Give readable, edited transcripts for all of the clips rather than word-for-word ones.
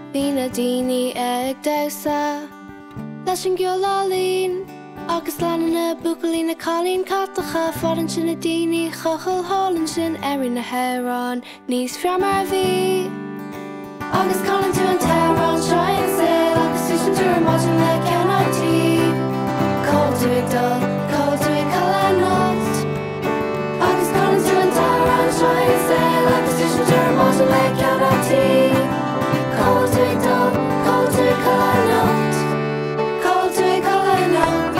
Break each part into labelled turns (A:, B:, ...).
A: Bhí na daoine ag damhsa leis an gceol álainn, agus leanann na buachaillí na cailíní cathacha fadann sin na daoine cuthail hálann sin Airíonn na hamhráin níos fearr mar bhí. Agus callann tú an t-amhrán shuíonn saol agus tuiscin tú ar maidin le canadh tigh. Cóil tú ag dul, cóil tú ag cail anocht. Agus callann tú an t-amhrán shuíonn saol agus tuiscin tú ar maidin le canadh tigh. Cóil tú ag dul, cóil tú ag cail anocht. Cóil tú ag cail anocht.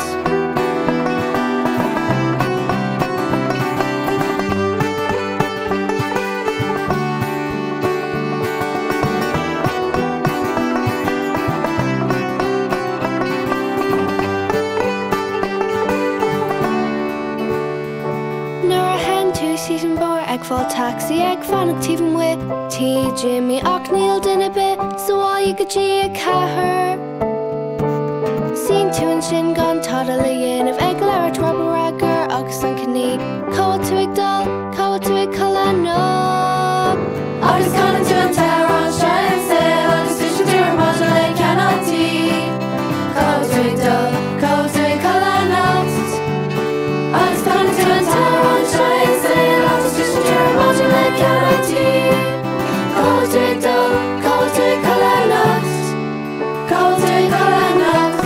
A: Síos an bar ag fáil taxi ag fannach tíbhan with tí Jimmy ach níl duine bit so bháil go dtí ag cathair. Sín tú an sin gan tada le dhéanamh ag leabhar trobarágur agus an caní. Cóil tú ag dul, cóil tú ag cail anocht. Agus callann tú an t-amhrán shuíonn saol agus tuiscin tú ar maidin le canadh tigh. Cóil tú ag dul, cóil tú ag cail anocht. Agus callann tú an t-amhrán shuíonn saol agus tuiscin tú ar maidin le canadh tigh. Cóil tú ag dul, cóil tú ag cail anocht. Cóil tú ag cail anocht.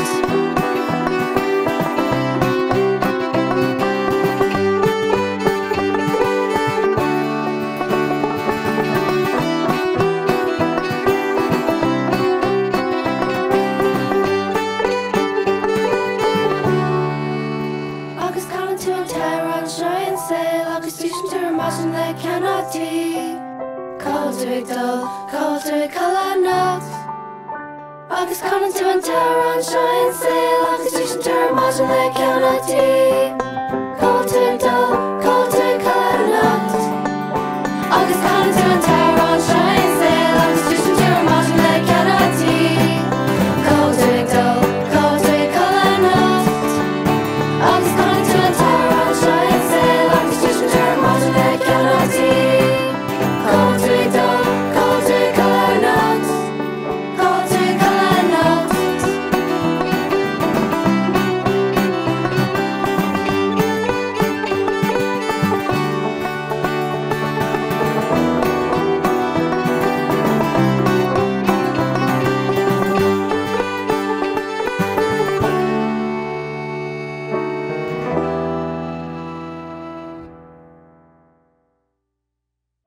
A: Agus callann tú an t-amhrán shuíonn saol agus tuiscin tú ar maidin le canadh tigh. Cóil tú ag dul, cóil tú ag cail anocht. Agus callann tú an t-amhrán shuíonn saol agus tuiscin tú ar maidin le canadh tigh.